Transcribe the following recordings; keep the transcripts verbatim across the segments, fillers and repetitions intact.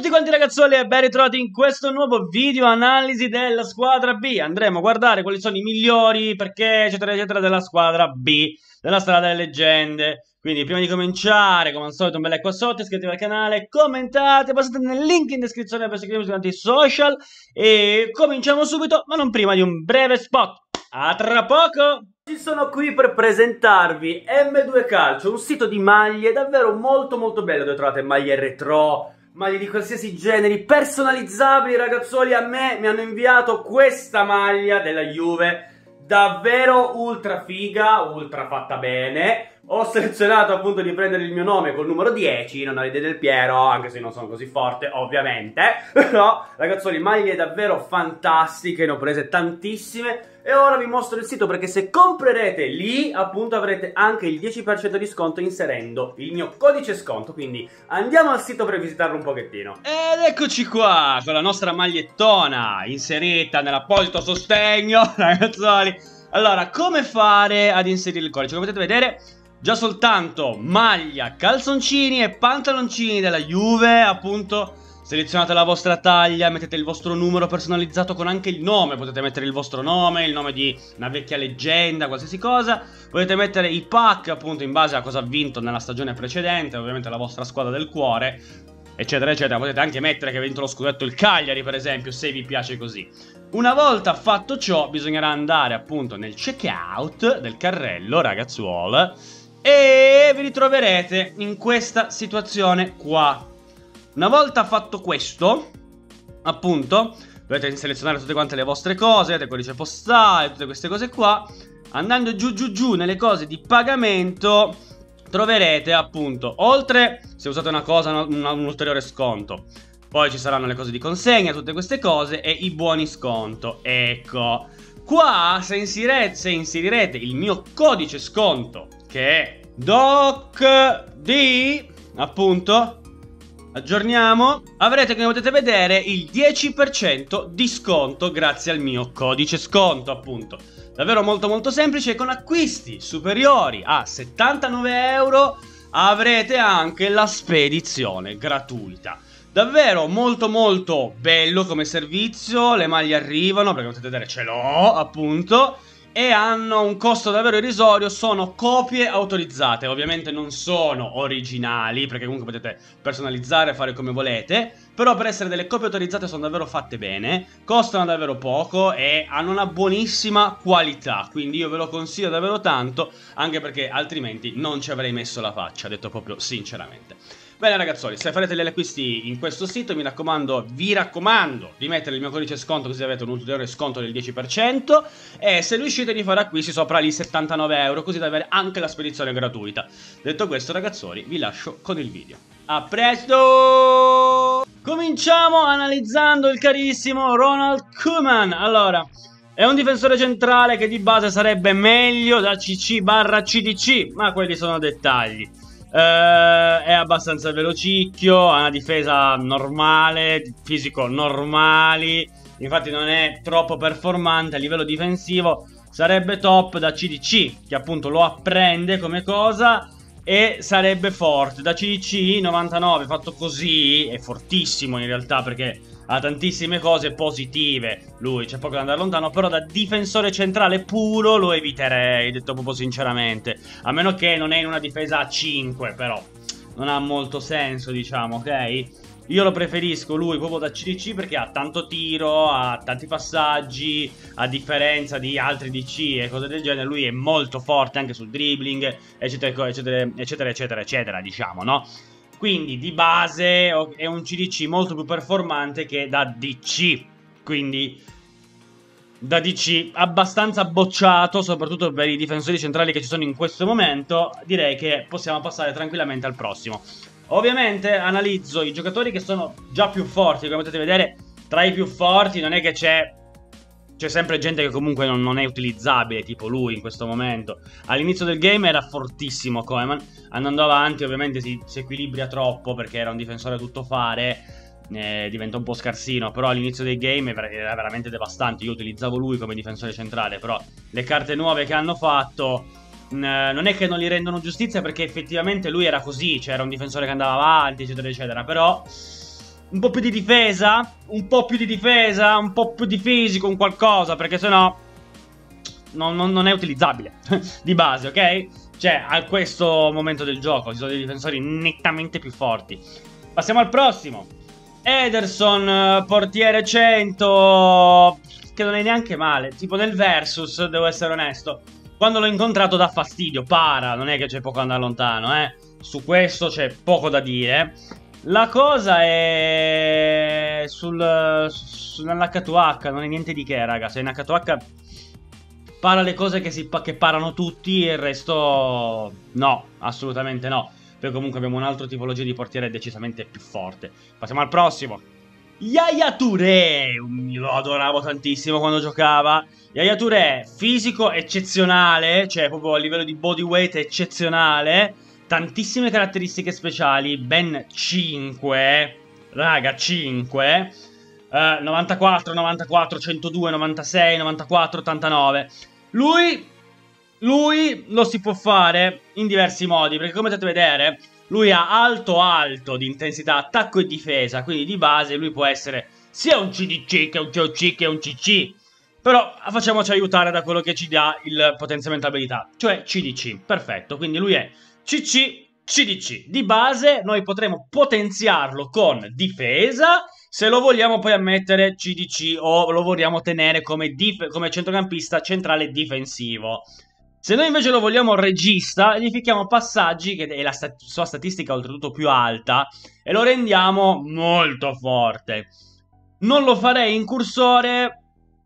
tutti quanti ragazzuoli e ben ritrovati in questo nuovo video analisi della squadra B. Andremo a guardare quali sono i migliori, perché eccetera eccetera della squadra B, della strada delle leggende. Quindi prima di cominciare, come al solito, un bel like qua sotto, iscrivetevi al canale, commentate, passate nel link in descrizione per seguirmi su tanti social. E cominciamo subito, ma non prima di un breve spot. A tra poco! Oggi sono qui per presentarvi M due Calcio, un sito di maglie davvero molto molto bello, dove trovate maglie retro, maglie di qualsiasi genere, personalizzabili. Ragazzuoli, a me mi hanno inviato questa maglia della Juve, davvero ultra figa, ultra fatta bene. Ho selezionato appunto di prendere il mio nome col numero dieci, non avete del Piero, anche se non sono così forte ovviamente. Però ragazzuoli, maglie davvero fantastiche, ne ho prese tantissime. E ora vi mostro il sito, perché se comprerete lì appunto avrete anche il dieci per cento di sconto inserendo il mio codice sconto. Quindi andiamo al sito per visitarlo un pochettino. Ed eccoci qua con la nostra magliettona inserita nell'apposito sostegno, ragazzuoli. Allora, come fare ad inserire il codice? Come potete vedere, già soltanto maglia, calzoncini e pantaloncini della Juve, appunto. Selezionate la vostra taglia, mettete il vostro numero personalizzato con anche il nome. Potete mettere il vostro nome, il nome di una vecchia leggenda, qualsiasi cosa. Potete mettere i pack appunto in base a cosa ha vinto nella stagione precedente, ovviamente la vostra squadra del cuore, eccetera eccetera. Potete anche mettere che ha vinto lo scudetto il Cagliari, per esempio, se vi piace così. Una volta fatto ciò bisognerà andare appunto nel checkout del carrello, ragazzuolo, e vi ritroverete in questa situazione qua. Una volta fatto questo, appunto, dovete selezionare tutte quante le vostre cose, avete il codice postale, tutte queste cose qua. Andando giù giù giù nelle cose di pagamento troverete appunto, oltre se usate una cosa, un, un ulteriore sconto. Poi ci saranno le cose di consegna, tutte queste cose, e i buoni sconto. Ecco, qua se inserirete, se inserirete il mio codice sconto, che è D O C D, appunto, aggiorniamo, avrete, come potete vedere, il dieci per cento di sconto grazie al mio codice sconto, appunto. Davvero molto molto semplice, e con acquisti superiori a settantanove euro avrete anche la spedizione gratuita. Davvero molto molto bello come servizio, le maglie arrivano, perché potete vedere ce l'ho appunto, e hanno un costo davvero irrisorio. Sono copie autorizzate, ovviamente non sono originali, perché comunque potete personalizzare e fare come volete, però per essere delle copie autorizzate sono davvero fatte bene, costano davvero poco e hanno una buonissima qualità, quindi io ve lo consiglio davvero tanto, anche perché altrimenti non ci avrei messo la faccia, detto proprio sinceramente. Bene ragazzoli, se farete degli acquisti in questo sito, mi raccomando, vi raccomando di mettere il mio codice sconto, così avete un ulteriore sconto del dieci per cento. E se riuscite di fare acquisti sopra i settantanove euro, così da avere anche la spedizione gratuita. Detto questo ragazzoli, vi lascio con il video. A presto! Cominciamo analizzando il carissimo Ronald Koeman. Allora, è un difensore centrale che di base sarebbe meglio da C C barra C D C, ma quelli sono dettagli. Uh, è abbastanza velocicchio, ha una difesa normale, fisico normali, infatti non è troppo performante a livello difensivo. Sarebbe top da C D C, che appunto lo apprende come cosa, e sarebbe forte da C D C. novantanove fatto così è fortissimo in realtà, perché ha tantissime cose positive lui, c'è poco da andare lontano. Però da difensore centrale puro lo eviterei, detto proprio sinceramente, a meno che non è in una difesa a cinque, però non ha molto senso, diciamo, ok? Io lo preferisco lui proprio da C D C, perché ha tanto tiro, ha tanti passaggi, a differenza di altri D C e cose del genere. Lui è molto forte anche sul dribbling, eccetera eccetera eccetera eccetera eccetera, diciamo, no? Quindi di base è un C D C molto più performante che da D C. Quindi da D C abbastanza bocciato, soprattutto per i difensori centrali che ci sono in questo momento. Direi che possiamo passare tranquillamente al prossimo. Ovviamente analizzo i giocatori che sono già più forti. Come potete vedere, tra i più forti non è che c'è C'è sempre gente che comunque non, non è utilizzabile, tipo lui in questo momento. All'inizio del game era fortissimo Koeman, andando avanti ovviamente si, si equilibria troppo, perché era un difensore a tuttofare, eh, diventa un po' scarsino. Però all'inizio dei game era veramente devastante. Io utilizzavo lui come difensore centrale, però le carte nuove che hanno fatto non è che non gli rendono giustizia, perché effettivamente lui era così, cioè era un difensore che andava avanti, eccetera eccetera. Però un po' più di difesa, un po' più di difesa, un po' più di fisico, un qualcosa, perché sennò non, non, non è utilizzabile di base, ok? Cioè, a questo momento del gioco ci sono dei difensori nettamente più forti. Passiamo al prossimo. Ederson, portiere cento, che non è neanche male. Tipo nel versus, devo essere onesto, quando l'ho incontrato dà fastidio, para, non è che c'è poco da andare lontano, eh. Su questo c'è poco da dire. La cosa è sul, su, nell'H due H, non è niente di che, raga. Se in H due H para le cose che, si, che parano tutti e il resto no, assolutamente no. Perché comunque abbiamo un'altra tipologia di portiere decisamente più forte. Passiamo al prossimo. Yaya Touré, io lo adoravo tantissimo quando giocava. Yaya Touré, fisico eccezionale, cioè proprio a livello di body weight eccezionale. Tantissime caratteristiche speciali, ben cinque, raga, cinque. Uh, novantaquattro, novantaquattro, centodue, novantasei, novantaquattro, ottantanove. Lui, lui lo si può fare in diversi modi, perché come potete vedere, lui ha alto alto di intensità, attacco e difesa, quindi di base lui può essere sia un C D C che un T O C che un C C. Però facciamoci aiutare da quello che ci dà il potenziamento abilità, cioè C D C, perfetto, quindi lui è C C, C D C. Di base noi potremo potenziarlo con difesa, se lo vogliamo poi ammettere C D C o lo vogliamo tenere come, come centrocampista centrale difensivo. Se noi invece lo vogliamo regista, gli ficchiamo passaggi, che è la stat sua statistica oltretutto più alta, e lo rendiamo molto forte. Non lo farei in cursore,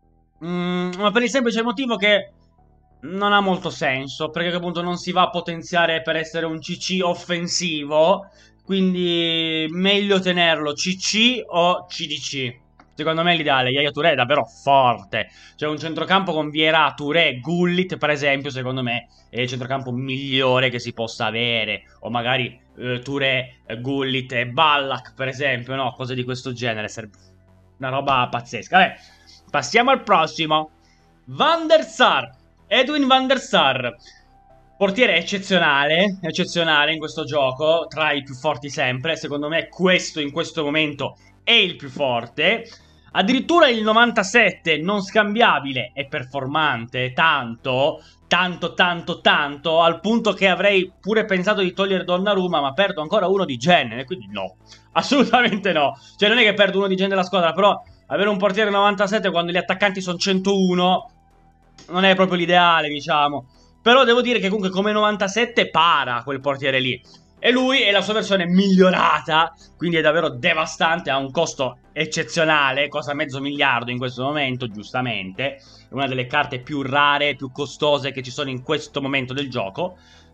mm, ma per il semplice motivo che non ha molto senso, perché appunto non si va a potenziare per essere un C C offensivo, quindi meglio tenerlo C C o C D C. Secondo me l'ideale, Yaya Touré è davvero forte. Cioè un centrocampo con Vieira, Touré, Gullit per esempio, secondo me è il centrocampo migliore che si possa avere. O magari eh, Touré, eh, Gullit e Ballack per esempio, no? Cose di questo genere, una roba pazzesca. Vabbè, passiamo al prossimo. Van der Sar, Edwin van der Sar. Portiere eccezionale, eccezionale in questo gioco, tra i più forti sempre. Secondo me questo in questo momento è il più forte. Addirittura il novantasette non scambiabile e performante, tanto, tanto, tanto, tanto, al punto che avrei pure pensato di togliere Donnarumma, ma perdo ancora uno di genere, quindi no, assolutamente no. Cioè non è che perdo uno di genere della squadra, però avere un portiere novantasette quando gli attaccanti sono centouno non è proprio l'ideale, diciamo. Però devo dire che comunque come novantasette para quel portiere lì. E lui è la sua versione migliorata, quindi è davvero devastante, ha un costo eccezionale, costa mezzo miliardo in questo momento, giustamente. È una delle carte più rare, più costose che ci sono in questo momento del gioco.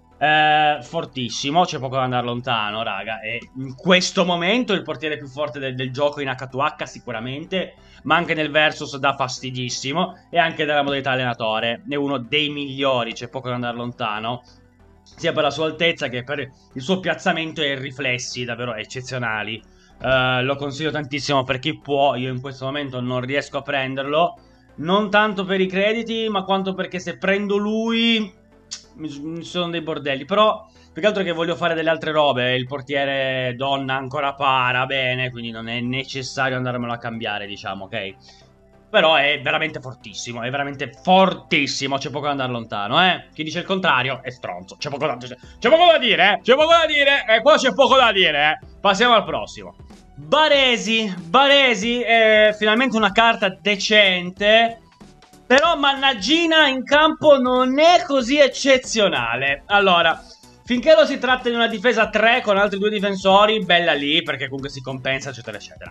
Eh, fortissimo, c'è poco da andare lontano, raga. E in questo momento è il portiere più forte del, del gioco in H due H sicuramente, ma anche nel versus dà fastidissimo. E anche nella modalità allenatore è uno dei migliori, c'è poco da andare lontano, sia per la sua altezza che per il suo piazzamento e i riflessi davvero eccezionali. Uh, lo consiglio tantissimo per chi può. Io in questo momento non riesco a prenderlo, non tanto per i crediti, ma quanto perché se prendo lui mi sono dei bordelli. Però più che altro che voglio fare delle altre robe. Il portiere donna ancora para bene, quindi non è necessario andarmelo a cambiare, diciamo, ok? Però è veramente fortissimo, è veramente fortissimo, c'è poco da andare lontano, eh. Chi dice il contrario è stronzo, c'è poco da, c'è poco da dire, eh. C'è poco da dire, e qua c'è poco da dire, eh. Passiamo al prossimo. Baresi, Baresi è finalmente una carta decente, però mannaggina in campo non è così eccezionale. Allora, finché lo si tratta di una difesa tre con altri due difensori, bella lì, perché comunque si compensa, eccetera, eccetera.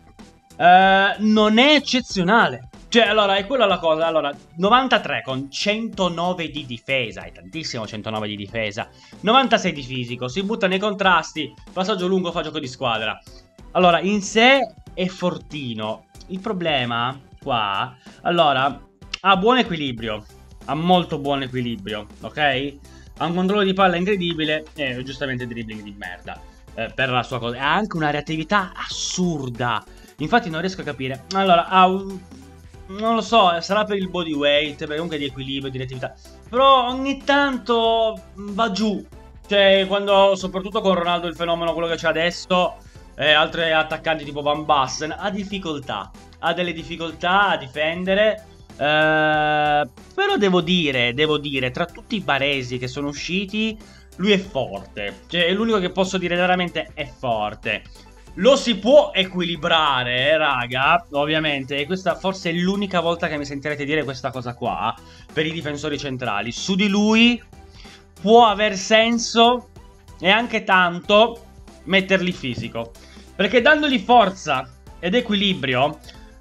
Uh, non è eccezionale. Cioè, allora, è quella la cosa. Allora, novantatré con centonove di difesa. È tantissimo centonove di difesa. novantasei di fisico. Si butta nei contrasti. Passaggio lungo, fa gioco di squadra. Allora, in sé è fortino. Il problema qua, allora, ha buon equilibrio. Ha molto buon equilibrio, ok? Ha un controllo di palla incredibile. E giustamente dribbling di merda, eh, per la sua cosa. Ha anche una reattività assurda. Infatti non riesco a capire. Allora, ha un... non lo so, sarà per il body weight, perché comunque di equilibrio, di reattività. Però ogni tanto va giù. Cioè, quando, soprattutto con Ronaldo il fenomeno, quello che c'è adesso, e altri attaccanti tipo Van Basten, ha difficoltà, ha delle difficoltà a difendere. Uh, però devo dire, devo dire, tra tutti i baresi che sono usciti, lui è forte. Cioè, è l'unico che posso dire veramente è forte. Lo si può equilibrare, eh, raga, ovviamente. E questa forse è l'unica volta che mi sentirete dire questa cosa qua per i difensori centrali. Su di lui può aver senso e anche tanto metterli fisico, perché dandogli forza ed equilibrio,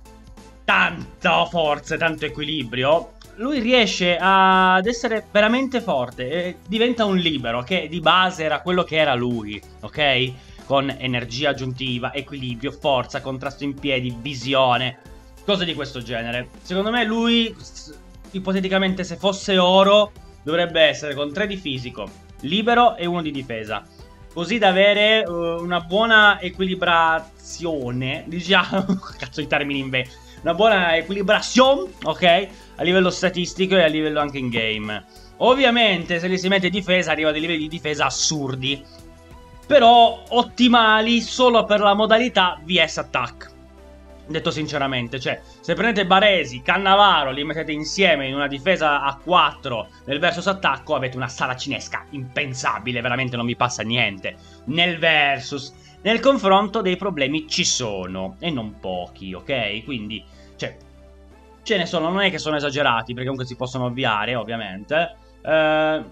tanta forza e tanto equilibrio, lui riesce ad essere veramente forte e diventa un libero, che di base era quello che era lui, ok? Con energia aggiuntiva, equilibrio, forza, contrasto in piedi, visione, cose di questo genere. Secondo me lui, ipoteticamente se fosse oro, dovrebbe essere con tre di fisico, libero e uno di difesa, così da avere uh, una buona equilibrazione, diciamo, cazzo di termini in ve, una buona equilibrazione, ok? A livello statistico e a livello anche in game. Ovviamente se gli si mette difesa arriva a dei livelli di difesa assurdi, però ottimali solo per la modalità V S Attack. Detto sinceramente, cioè, se prendete Baresi, Cannavaro, li mettete insieme in una difesa a quattro nel versus attacco, avete una saracinesca impensabile, veramente non vi passa niente. Nel versus, nel confronto dei problemi ci sono, e non pochi, ok? Quindi, cioè, ce ne sono, non è che sono esagerati, perché comunque si possono ovviare, ovviamente. Eh...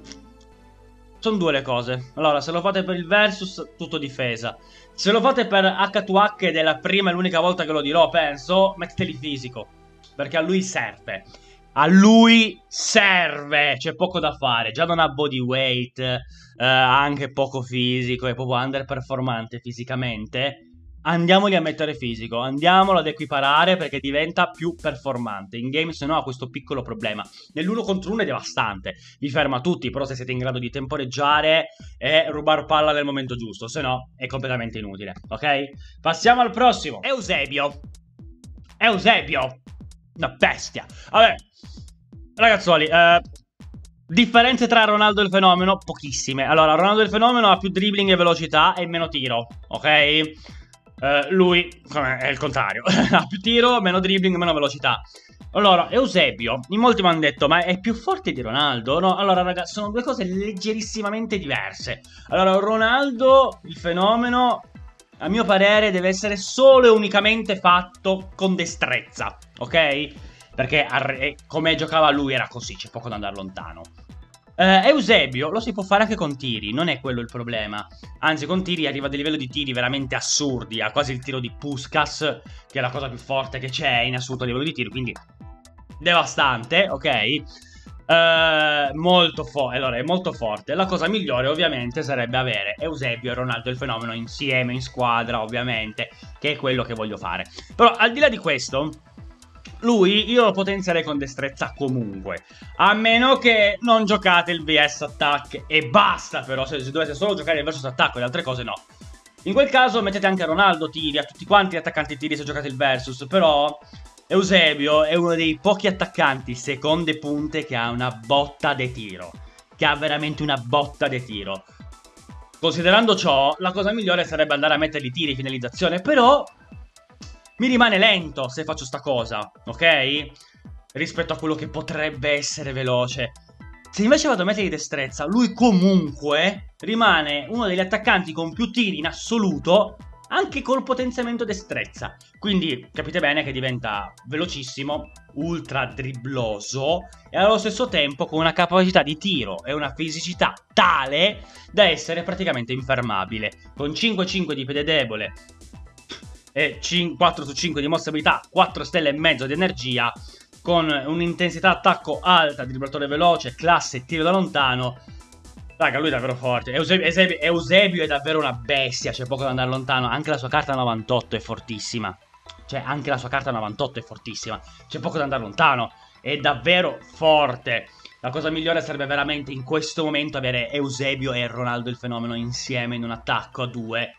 Sono due le cose. Allora, se lo fate per il versus, tutto difesa. Se lo fate per H due H, ed è la prima e l'unica volta che lo dirò, penso, metteteli fisico. Perché a lui serve. A lui serve. C'è poco da fare. Già non ha body weight, eh, anche poco fisico, è proprio underperformante fisicamente. Andiamogli a mettere fisico, andiamolo ad equiparare perché diventa più performante. In game se no ha questo piccolo problema. Nell'uno contro uno è devastante, vi ferma tutti, però se siete in grado di temporeggiare e rubare palla nel momento giusto, se no è completamente inutile, ok? Passiamo al prossimo. Eusebio. Eusebio. Una bestia. Vabbè, ragazzoli, eh... differenze tra Ronaldo e il fenomeno, pochissime. Allora, Ronaldo il fenomeno ha più dribbling e velocità e meno tiro, ok? Uh, lui è il contrario. Ha più tiro, meno dribbling, meno velocità. Allora, Eusebio, in molti mi hanno detto, ma è più forte di Ronaldo? No, allora ragazzi, sono due cose leggerissimamente diverse. Allora, Ronaldo, il fenomeno, a mio parere, deve essere solo e unicamente fatto con destrezza, ok? Perché come giocava lui era così, c'è poco da andare lontano. Uh, Eusebio lo si può fare anche con tiri, non è quello il problema. Anzi, con tiri arriva a dei livelli di tiri veramente assurdi. Ha quasi il tiro di Puskas, che è la cosa più forte che c'è in assoluto a livello di tiri. Quindi devastante, ok? Uh, molto forte. Allora, è molto forte. La cosa migliore ovviamente sarebbe avere Eusebio e Ronaldo il fenomeno insieme, in squadra, ovviamente, che è quello che voglio fare. Però al di là di questo, lui io lo potenzierei con destrezza comunque, a meno che non giocate il V S Attack e basta. Però se, se dovete solo giocare il versus attacco e le altre cose no. In quel caso mettete anche Ronaldo tiri, a tutti quanti gli attaccanti tiri se giocate il versus. Però Eusebio è uno dei pochi attaccanti seconde punte che ha una botta de tiro, che ha veramente una botta de tiro. Considerando ciò, la cosa migliore sarebbe andare a mettergli tiri, finalizzazione, però mi rimane lento se faccio sta cosa, ok? Rispetto a quello che potrebbe essere veloce. Se invece vado a mettergli destrezza, lui comunque rimane uno degli attaccanti con più tiri in assoluto, anche col potenziamento destrezza. Quindi capite bene che diventa velocissimo, ultra dribbloso e allo stesso tempo con una capacità di tiro e una fisicità tale da essere praticamente infermabile. Con cinque cinque di piede debole e quattro su cinque di mossabilità, quattro stelle e mezzo di energia, con un'intensità attacco alta, dribblatore veloce, classe e tiro da lontano. Raga, lui è davvero forte. Eusebio, Eusebio, Eusebio è davvero una bestia, c'è poco da andare lontano. Anche la sua carta novantotto è fortissima. Cioè, anche la sua carta novantotto è fortissima. C'è poco da andare lontano. È davvero forte. La cosa migliore sarebbe veramente in questo momento avere Eusebio e Ronaldo il fenomeno insieme in un attacco a due.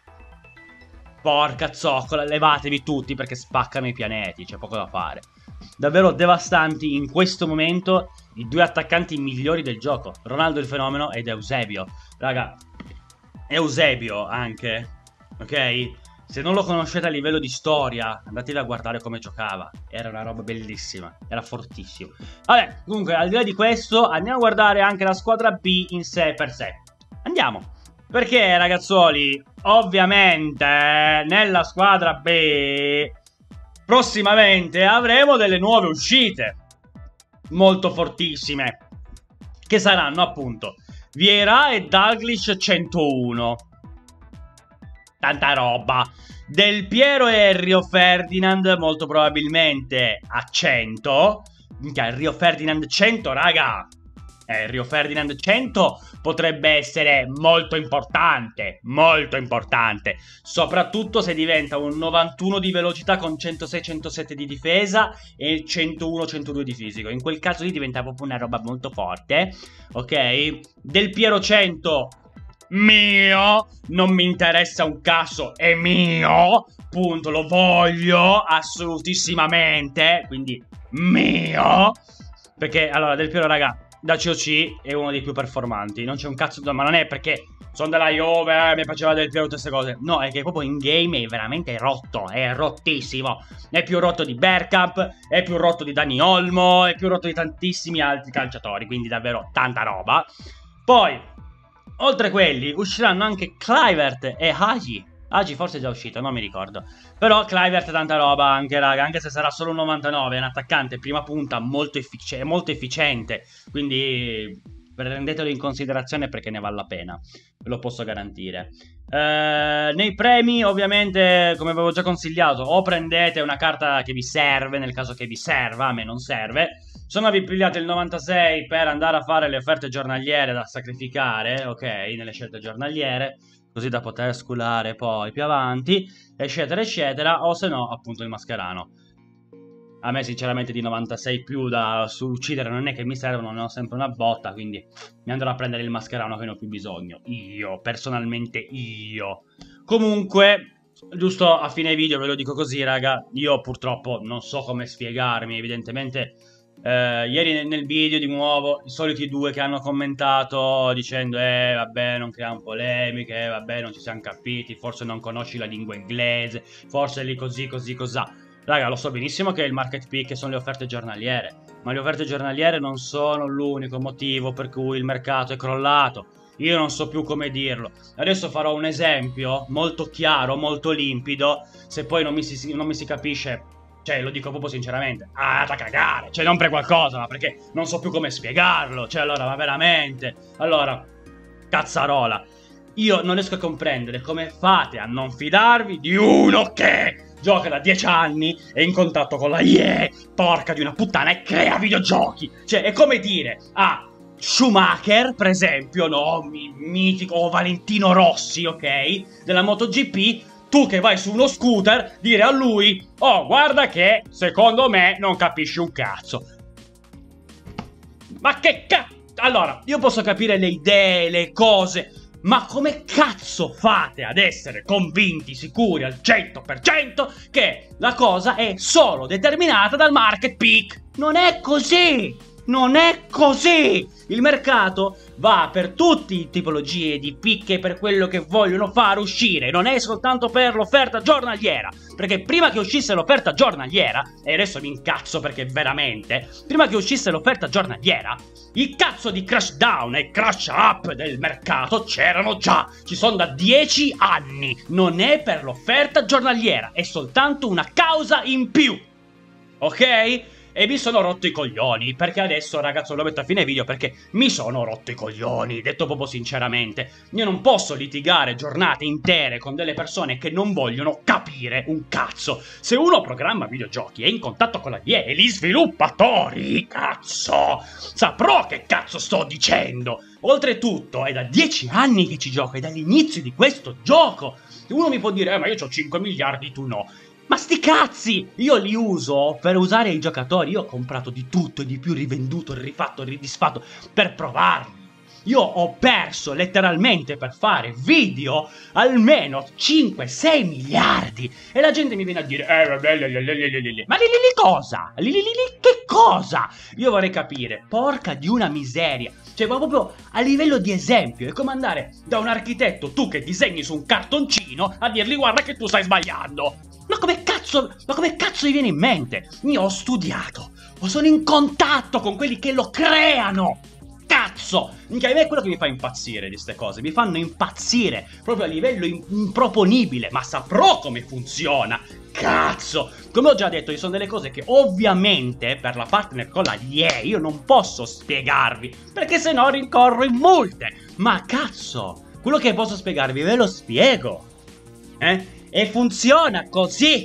Porca zoccola, levatevi tutti perché spaccano i pianeti, c'è poco da fare. Davvero devastanti in questo momento i due attaccanti migliori del gioco, Ronaldo il fenomeno ed Eusebio. Raga, Eusebio anche, ok? se non lo conoscete a livello di storia, andatevi a guardare come giocava. Era una roba bellissima, era fortissimo. Vabbè, comunque, al di là di questo, andiamo a guardare anche la squadra B in sé per sé. Andiamo. Perché, ragazzuoli, ovviamente, nella squadra B, prossimamente avremo delle nuove uscite. Molto fortissime. Che saranno, appunto, Vieira e Dalglish centouno. Tanta roba. Del Piero e Rio Ferdinand molto probabilmente a cento. Minchia, il Rio Ferdinand cento, raga. Eh, il Rio Ferdinand cento potrebbe essere molto importante. Molto importante. Soprattutto se diventa un novantuno di velocità con centosei centosette di difesa e centouno centodue di fisico. In quel caso lì diventa proprio una roba molto forte. Ok? Del Piero cento... mio, non mi interessa un cazzo, è mio, punto, lo voglio assolutissimamente, quindi mio, perché allora Del Piero, raga, da C O C è uno dei più performanti, non c'è un cazzo, ma non è perché sono della Juve, eh, mi piaceva Del Piero, tutte queste cose, no, è che proprio in game è veramente rotto, è rottissimo, è più rotto di Bergkamp, è più rotto di Dani Olmo, è più rotto di tantissimi altri calciatori, quindi davvero tanta roba. Poi oltre a quelli, usciranno anche Kluivert e Hagi. Hagi forse è già uscito, non mi ricordo. Però Kluivert è tanta roba anche, raga. Anche se sarà solo un novantanove, è un attaccante prima punta molto, effic molto efficiente. Quindi prendetelo in considerazione perché ne vale la pena. Ve lo posso garantire. Eh, nei premi, ovviamente, come avevo già consigliato, o prendete una carta che vi serve, nel caso che vi serva, a me non serve. Se no vi pigliate il novantasei per andare a fare le offerte giornaliere da sacrificare, ok, nelle scelte giornaliere, così da poter sculare poi più avanti, eccetera, eccetera, o se no, appunto, il mascherano. A me, sinceramente, di novantasei più da uccidere non è che mi servono, ne ho sempre una botta, quindi mi andrò a prendere il mascherano che ne ho più bisogno. Io, personalmente io. Comunque, giusto a fine video ve lo dico così, raga, io purtroppo non so come spiegarmi, evidentemente... Uh, ieri nel video di nuovo i soliti due che hanno commentato dicendo eh vabbè non creiamo polemiche, eh, vabbè non ci siamo capiti, forse non conosci la lingua inglese, forse lì così così cosà. Raga, lo so benissimo che il market pick sono le offerte giornaliere, ma le offerte giornaliere non sono l'unico motivo per cui il mercato è crollato. Io non so più come dirlo. Adesso farò un esempio molto chiaro, molto limpido. Se poi non mi si, non mi si capisce, cioè, lo dico proprio sinceramente, ah, da cagare, cioè non per qualcosa, ma perché non so più come spiegarlo, cioè allora, ma veramente, allora, cazzarola, io non riesco a comprendere come fate a non fidarvi di uno che gioca da dieci anni, è in contatto con la I E, porca di una puttana, e crea videogiochi, cioè, è come dire, ah, Schumacher, per esempio, no, mitico, o Valentino Rossi, ok, della MotoGP, tu che vai su uno scooter, dire a lui, oh, guarda che, secondo me, non capisci un cazzo. Ma che cazzo? Allora, io posso capire le idee, le cose, ma come cazzo fate ad essere convinti, sicuri al cento per cento che la cosa è solo determinata dal market peak? Non è così! Non è così! Il mercato va per tutte le tipologie di picche, per quello che vogliono far uscire, non è soltanto per l'offerta giornaliera, perché prima che uscisse l'offerta giornaliera, e adesso mi incazzo perché veramente, prima che uscisse l'offerta giornaliera, i cazzo di crash down e crash up del mercato c'erano già, ci sono da dieci anni, non è per l'offerta giornaliera, è soltanto una causa in più, ok? E mi sono rotto i coglioni, perché adesso, ragazzo, lo metto a fine video perché mi sono rotto i coglioni, detto proprio sinceramente. Io non posso litigare giornate intere con delle persone che non vogliono capire un cazzo. Se uno programma videogiochi è in contatto con la I E e gli sviluppatori, cazzo, saprò che cazzo sto dicendo. Oltretutto, è da dieci anni che ci gioco, è dall'inizio di questo gioco. Uno mi può dire, eh, ma io ho cinque miliardi, tu no. Ma sti cazzi! Io li uso per usare i giocatori. Io ho comprato di tutto e di più, rivenduto, rifatto, ridisfatto per provarli. Io ho perso letteralmente per fare video almeno cinque sei miliardi. E la gente mi viene a dire, eh vabbè, le, le, le, le, le, le. Ma lì lì lì cosa? Lì lì lì che cosa? Io vorrei capire, porca di una miseria. Cioè, ma proprio a livello di esempio. È come andare da un architetto, tu che disegni su un cartoncino, a dirgli guarda che tu stai sbagliando. Ma come cazzo, ma come cazzo gli viene in mente? Io ho studiato, o sono in contatto con quelli che lo creano. Cazzo! Minchia, a me è quello che mi fa impazzire di ste cose. Mi fanno impazzire proprio a livello improponibile. Ma saprò come funziona. Cazzo! Come ho già detto, ci sono delle cose che ovviamente per la partner con la I E io non posso spiegarvi, perché se no rincorro in multe. Ma cazzo, quello che posso spiegarvi ve lo spiego. Eh? E funziona così.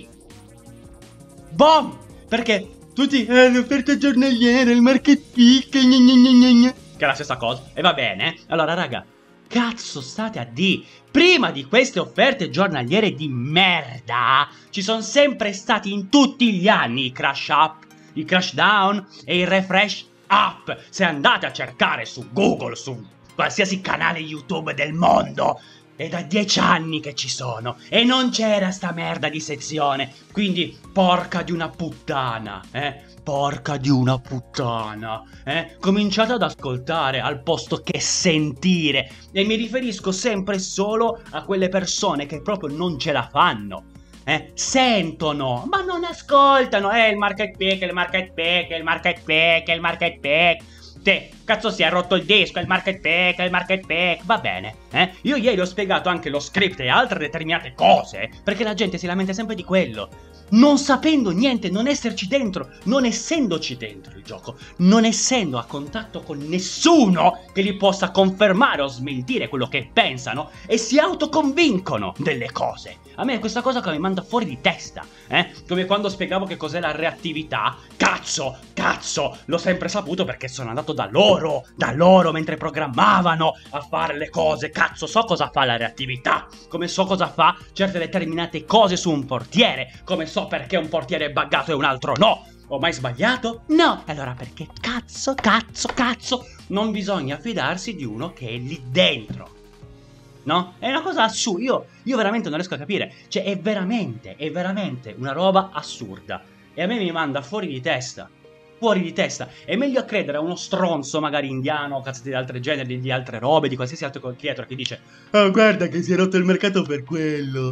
Boom! Perché tutti, eh, l'offerta giornaliera, il market peak, gne gne gne gne gne, che è la stessa cosa. E va bene. Allora, raga, cazzo state a di? Prima di queste offerte giornaliere di merda, ci sono sempre stati in tutti gli anni i crash up, i crash down e i refresh up. Se andate a cercare su Google, su qualsiasi canale YouTube del mondo, è da dieci anni che ci sono e non c'era sta merda di sezione. Quindi porca di una puttana, eh? Porca di una puttana, eh? Cominciate ad ascoltare al posto che sentire. E mi riferisco sempre solo a quelle persone che proprio non ce la fanno. Eh? Sentono, ma non ascoltano. Eh, il market peak, il market peak, il market peak, il market peak. Te, cazzo si è rotto il disco, il market peak, il market peak, va bene, eh? Io ieri ho spiegato anche lo script e altre determinate cose, perché la gente si lamenta sempre di quello. Non sapendo niente, non esserci dentro, non essendoci dentro il gioco, non essendo a contatto con nessuno che li possa confermare o smentire quello che pensano e si autoconvincono delle cose. A me questa cosa che mi manda fuori di testa, eh? Come quando spiegavo che cos'è la reattività. Cazzo, cazzo, l'ho sempre saputo perché sono andato da loro, da loro mentre programmavano a fare le cose. Cazzo, so cosa fa la reattività, come so cosa fa certe determinate cose su un portiere, come so perché un portiere è buggato e un altro no. Ho mai sbagliato? No. Allora perché cazzo, cazzo, cazzo non bisogna fidarsi di uno che è lì dentro? No? È una cosa assurda. Io, io veramente non riesco a capire. Cioè è veramente, è veramente una roba assurda. E a me mi manda fuori di testa. Fuori di testa. È meglio a credere a uno stronzo magari indiano, cazzate di altre generi, di altre robe, di qualsiasi altro creator che dice oh guarda che si è rotto il mercato per quello.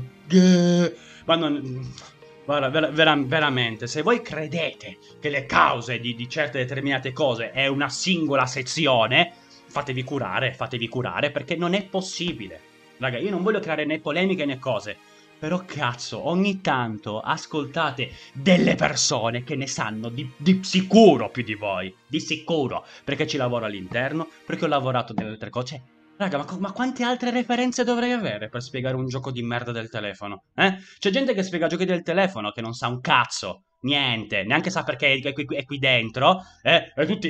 Ma non... Guarda, ver vera veramente, se voi credete che le cause di, di certe determinate cose è una singola sezione, fatevi curare, fatevi curare, perché non è possibile. Raga, io non voglio creare né polemiche né cose, però cazzo, ogni tanto ascoltate delle persone che ne sanno di, di sicuro più di voi, di sicuro, perché ci lavoro all'interno, perché ho lavorato nelle altre cose. Cioè, raga, ma, ma quante altre referenze dovrei avere per spiegare un gioco di merda del telefono? Eh? C'è gente che spiega giochi del telefono che non sa un cazzo, niente, neanche sa perché è qui, è qui dentro, eh? E tutti...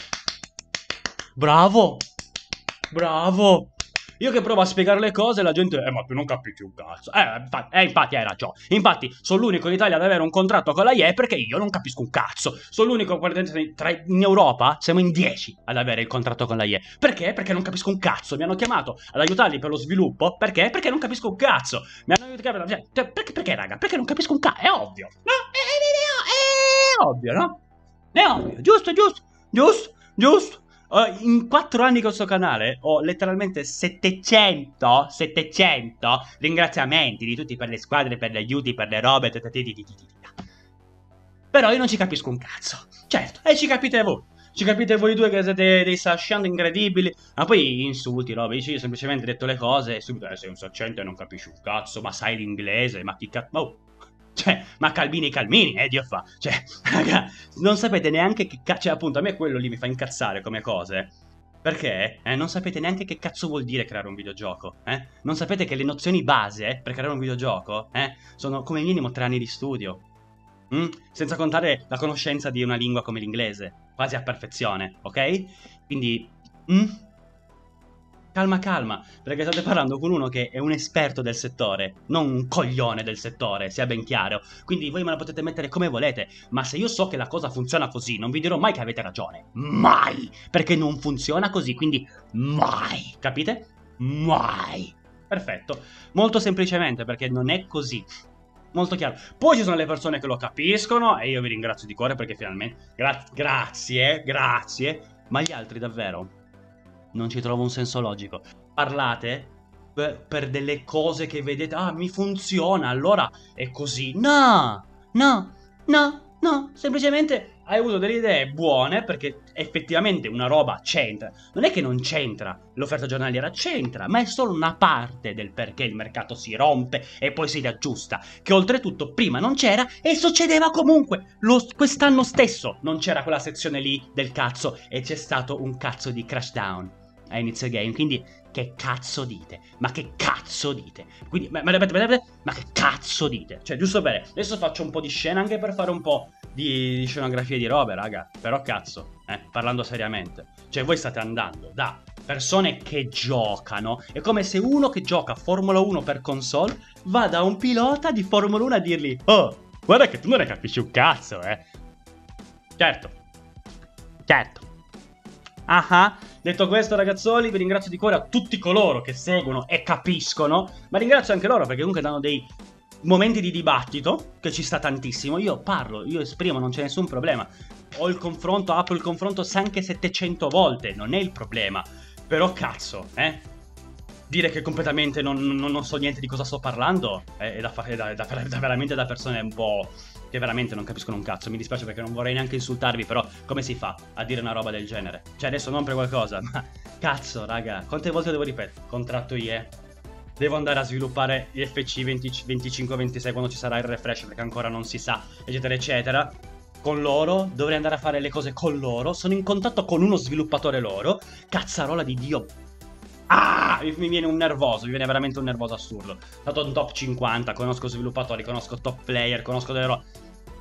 Bravo! Bravo! Io che provo a spiegare le cose la gente... Eh, ma tu non capisci un cazzo. Eh, infatti, eh, infatti hai ragione. Infatti, sono l'unico in Italia ad avere un contratto con la I E perché io non capisco un cazzo. Sono l'unico tra in Europa, siamo in dieci ad avere il contratto con la I E. Perché? Perché non capisco un cazzo. Mi hanno chiamato ad aiutarli per lo sviluppo. Perché? Perché non capisco un cazzo. Mi hanno aiutato... Cioè, perché, perché, raga? Perché non capisco un cazzo? È ovvio. No? È, è, è, è ovvio, no? È ovvio. Giusto, giusto, giusto, giusto. Uh, in quattro anni con questo canale ho letteralmente settecento ringraziamenti di tutti per le squadre, per gli aiuti, per le robe. Però io non ci capisco un cazzo. Certo, e ci capite voi. Ci capite voi due che siete dei sascianti incredibili. Ma poi insulti, robe. Io semplicemente ho detto le cose e subito eh, sei un saccente e non capisci un cazzo. Ma sai l'inglese, ma chi cazzo... Oh. Cioè, ma calmini calmini, eh, Dio fa. Cioè, raga, non sapete neanche che cazzo... Cioè, appunto, a me quello lì mi fa incazzare come cose. Perché, eh, non sapete neanche che cazzo vuol dire creare un videogioco, eh? Non sapete che le nozioni base per creare un videogioco, eh, sono come minimo tre anni di studio. Mm? Senza contare la conoscenza di una lingua come l'inglese, quasi a perfezione, ok? Quindi... Mm? Calma, calma, perché state parlando con uno che è un esperto del settore, non un coglione del settore, sia ben chiaro. Quindi voi me la potete mettere come volete, ma se io so che la cosa funziona così, non vi dirò mai che avete ragione. Mai! Perché non funziona così, quindi mai! Capite? Mai! Perfetto. Molto semplicemente, perché non è così. Molto chiaro. Poi ci sono le persone che lo capiscono, e io vi ringrazio di cuore perché finalmente... Gra grazie, grazie. Ma gli altri davvero... Non ci trovo un senso logico. Parlate per, per delle cose che vedete, ah, mi funziona, allora è così. No, no, no, no, semplicemente hai avuto delle idee buone perché effettivamente una roba c'entra. Non è che non c'entra l'offerta giornaliera, c'entra, ma è solo una parte del perché il mercato si rompe e poi si riaggiusta, che oltretutto prima non c'era e succedeva comunque. Lo, quest'anno stesso non c'era quella sezione lì del cazzo e c'è stato un cazzo di crash down a inizio game, quindi che cazzo dite? Ma che cazzo dite? Quindi, ma, ma, ma, ma che cazzo dite? Cioè, giusto bene, adesso faccio un po' di scena anche per fare un po' di, di scenografie di robe, raga. Però cazzo, eh, parlando seriamente. Cioè, voi state andando da persone che giocano. È come se uno che gioca Formula uno per console va da un pilota di Formula uno a dirgli: oh, guarda che tu non ne capisci un cazzo, eh. Certo. Certo. Ah ah. Detto questo, ragazzoli, vi ringrazio di cuore a tutti coloro che seguono e capiscono, ma ringrazio anche loro perché comunque danno dei momenti di dibattito, che ci sta tantissimo. Io parlo, io esprimo, non c'è nessun problema. Ho il confronto, apro il confronto anche settecento volte, non è il problema. Però cazzo, eh? Dire che completamente non, non, non so niente di cosa sto parlando è, da, è, da, è, da, è da veramente da persone un po' che veramente non capiscono un cazzo. Mi dispiace perché non vorrei neanche insultarvi, però come si fa a dire una roba del genere? Cioè adesso non per qualcosa, ma cazzo raga, quante volte devo ripetere? Contratto I E, devo andare a sviluppare gli F C venticinque ventisei quando ci sarà il refresh perché ancora non si sa, eccetera eccetera. Con loro, dovrei andare a fare le cose con loro, sono in contatto con uno sviluppatore loro, cazzarola di Dio. Ah, mi viene un nervoso, mi viene veramente un nervoso assurdo. Dato un top cinquanta, conosco sviluppatori, conosco top player, conosco delle robe.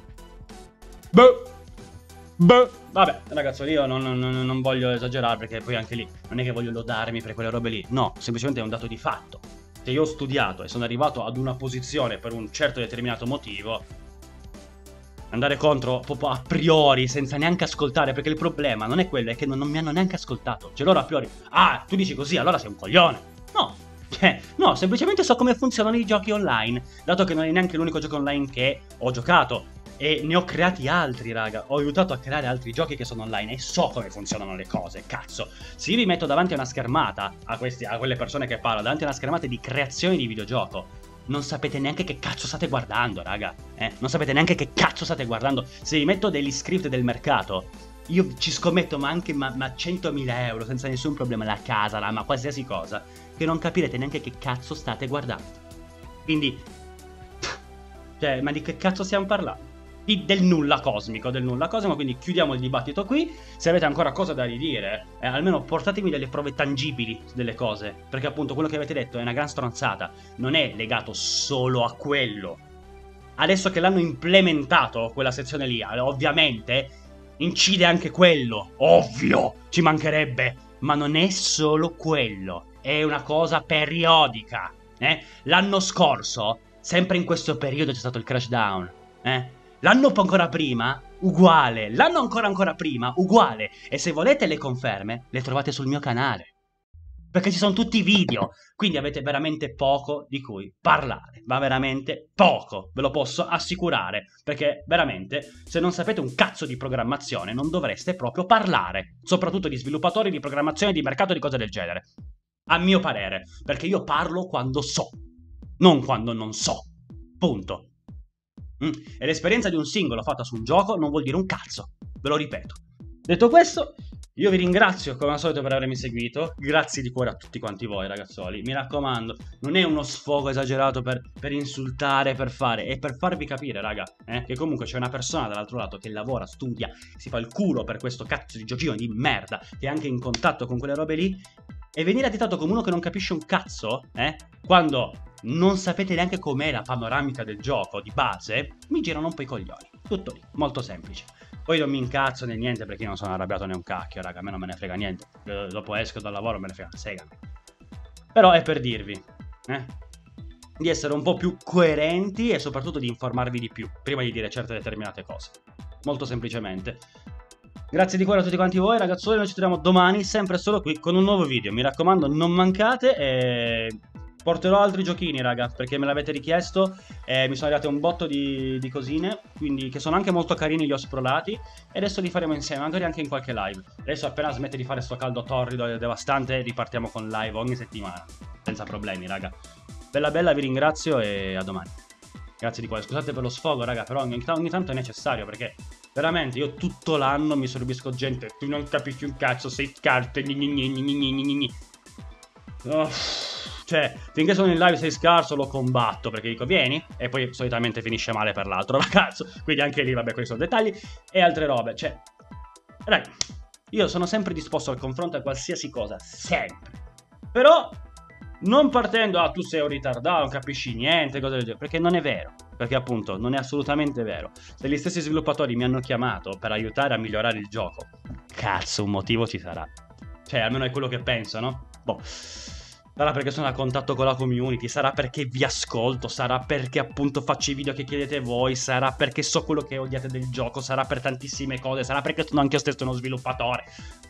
Boh. Boh. Vabbè, ragazzi, io non, non, non voglio esagerare perché poi anche lì non è che voglio lodarmi per quelle robe lì. No, semplicemente è un dato di fatto. Se io ho studiato e sono arrivato ad una posizione per un certo determinato motivo, andare contro proprio a priori senza neanche ascoltare, perché il problema non è quello, è che non, non mi hanno neanche ascoltato. Cioè loro a priori, ah, tu dici così, allora sei un coglione. No, cioè, no, semplicemente so come funzionano i giochi online, dato che non è neanche l'unico gioco online che ho giocato. E ne ho creati altri, raga. Ho aiutato a creare altri giochi che sono online e so come funzionano le cose, cazzo. Se io vi metto davanti a una schermata, a, questi, a quelle persone che parlano, davanti a una schermata di creazione di videogioco, non sapete neanche che cazzo state guardando, raga. Eh? Non sapete neanche che cazzo state guardando. Se vi metto degli script del mercato, io ci scommetto ma anche ma, ma centomila euro senza nessun problema, la casa, la, ma qualsiasi cosa, che non capirete neanche che cazzo state guardando. Quindi, cioè, ma di che cazzo stiamo parlando? Di, del nulla cosmico, del nulla cosmico, quindi chiudiamo il dibattito qui. Se avete ancora cose da ridire, eh, almeno portatemi delle prove tangibili delle cose, perché appunto quello che avete detto è una gran stronzata, non è legato solo a quello. Adesso che l'hanno implementato quella sezione lì, ovviamente incide anche quello, ovvio, ci mancherebbe, ma non è solo quello, è una cosa periodica, eh? L'anno scorso, sempre in questo periodo c'è stato il crash down, eh? L'anno ancora prima, uguale. L'anno ancora ancora prima, uguale. E se volete le conferme, le trovate sul mio canale. Perché ci sono tutti i video. Quindi avete veramente poco di cui parlare. Ma veramente poco. Ve lo posso assicurare. Perché veramente, se non sapete un cazzo di programmazione, non dovreste proprio parlare. Soprattutto di sviluppatori, di programmazione, di mercato, di cose del genere. A mio parere. Perché io parlo quando so. Non quando non so. Punto. E l'esperienza di un singolo fatta su un gioco non vuol dire un cazzo, ve lo ripeto. Detto questo, io vi ringrazio come al solito per avermi seguito. Grazie di cuore a tutti quanti voi, ragazzoli. Mi raccomando, non è uno sfogo esagerato per, per insultare, per fare, è per farvi capire, raga, eh, che comunque c'è una persona dall'altro lato che lavora, studia, si fa il culo per questo cazzo di giochino di merda, che è anche in contatto con quelle robe lì. E venire additato come uno che non capisce un cazzo, eh, quando non sapete neanche com'è la panoramica del gioco di base, mi girano un po' i coglioni. Tutto lì, molto semplice. Poi non mi incazzo né niente perché io non sono arrabbiato né un cacchio, raga, a me non me ne frega niente. Dopo esco dal lavoro me ne frega, segami. Però è per dirvi, eh, di essere un po' più coerenti e soprattutto di informarvi di più, prima di dire certe determinate cose. Molto semplicemente. Grazie di cuore a tutti quanti voi, ragazzoli, noi ci troviamo domani, sempre solo qui, con un nuovo video. Mi raccomando, non mancate e porterò altri giochini, raga, perché me l'avete richiesto e mi sono arrivate un botto di, di cosine, quindi che sono anche molto carini, li ho esplorati e adesso li faremo insieme, magari anche in qualche live. Adesso appena smette di fare sto caldo torrido e devastante ripartiamo con live ogni settimana, senza problemi, raga. Bella bella, vi ringrazio e a domani. Grazie di cuore, scusate per lo sfogo, raga, però ogni, ogni tanto è necessario perché veramente io tutto l'anno mi sorbisco gente, tu non capisci un cazzo, sei scarso, gni gni gni gni gni gni gni. Oh. Cioè, finché sono in live sei scarso lo combatto perché dico vieni e poi solitamente finisce male per l'altro ragazzo. Quindi anche lì vabbè, questi sono dettagli e altre robe. Cioè, raga, io sono sempre disposto al confronto a qualsiasi cosa, sempre. Però non partendo ah tu sei un ritardato, non capisci niente, cose del genere, perché non è vero. Perché appunto non è assolutamente vero. Se gli stessi sviluppatori mi hanno chiamato per aiutare a migliorare il gioco, cazzo un motivo ci sarà. Cioè almeno è quello che penso, no? Boh. Sarà perché sono a contatto con la community, sarà perché vi ascolto, sarà perché appunto faccio i video che chiedete voi, sarà perché so quello che odiate del gioco, sarà per tantissime cose, sarà perché sono anche io stesso uno sviluppatore.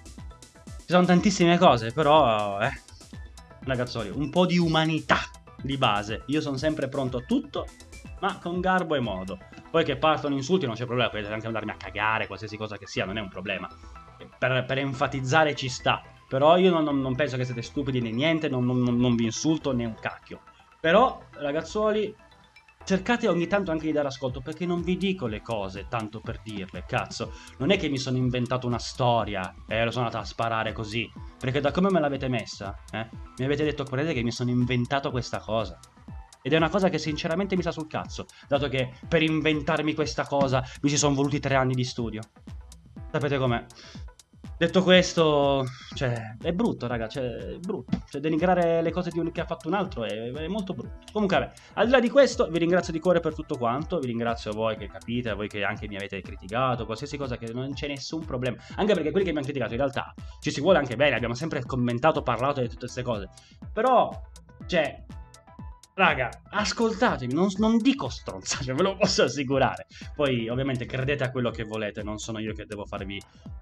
Ci sono tantissime cose, però, eh, ragazzoli, un po' di umanità di base. Io sono sempre pronto a tutto, ma con garbo e modo. Poi che partono insulti non c'è problema, potete anche andarmi a cagare, qualsiasi cosa che sia, non è un problema. Per, per enfatizzare ci sta. Però io non, non penso che siete stupidi né niente, non, non, non vi insulto né un cacchio. Però, ragazzuoli, cercate ogni tanto anche di dare ascolto, perché non vi dico le cose tanto per dirle, cazzo. Non è che mi sono inventato una storia e lo sono andata a sparare così. Perché da come me l'avete messa, eh, mi avete detto, credete che mi sono inventato questa cosa. Ed è una cosa che sinceramente mi sta sul cazzo, dato che per inventarmi questa cosa mi ci sono voluti tre anni di studio. Sapete com'è? Detto questo, cioè, è brutto, raga, cioè, è brutto. Cioè, denigrare le cose di un che ha fatto un altro è, è molto brutto. Comunque, vabbè, al di là di questo, vi ringrazio di cuore per tutto quanto. Vi ringrazio a voi che capite, a voi che anche mi avete criticato, qualsiasi cosa, che non c'è nessun problema. Anche perché quelli che mi hanno criticato, in realtà, ci si vuole anche bene, abbiamo sempre commentato, parlato di tutte queste cose. Però, cioè, raga, ascoltatemi, non, non dico stronzate, ve lo posso assicurare. Poi, ovviamente, credete a quello che volete, non sono io che devo farvi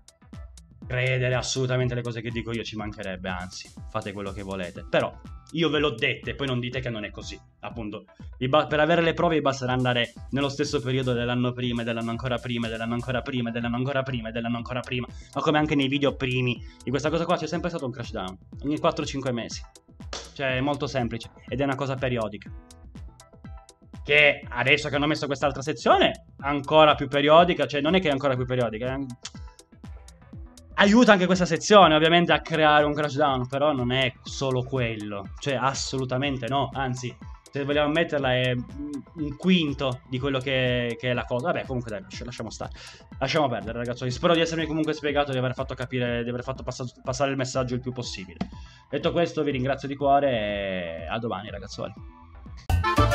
credere assolutamente le cose che dico io, ci mancherebbe, anzi, fate quello che volete. Però io ve l'ho dette, poi non dite che non è così. Appunto, per avere le prove vi basterà andare nello stesso periodo dell'anno prima, dell'anno ancora prima, dell'anno ancora prima, dell'anno ancora prima, dell'anno ancora prima. Ma come anche nei video primi di questa cosa qua c'è sempre stato un crash down, ogni quattro cinque mesi. Cioè è molto semplice ed è una cosa periodica. Che adesso che hanno messo quest'altra sezione, ancora più periodica, cioè non è che è ancora più periodica, è... aiuta anche questa sezione ovviamente a creare un crash down, però non è solo quello, cioè assolutamente no, anzi se vogliamo metterla è un quinto di quello che, che è la cosa. Vabbè, comunque dai, lasciamo stare, lasciamo perdere ragazzi. Spero di essermi comunque spiegato, di aver fatto capire, di aver fatto passa passare il messaggio il più possibile. Detto questo vi ringrazio di cuore e a domani ragazzuoli.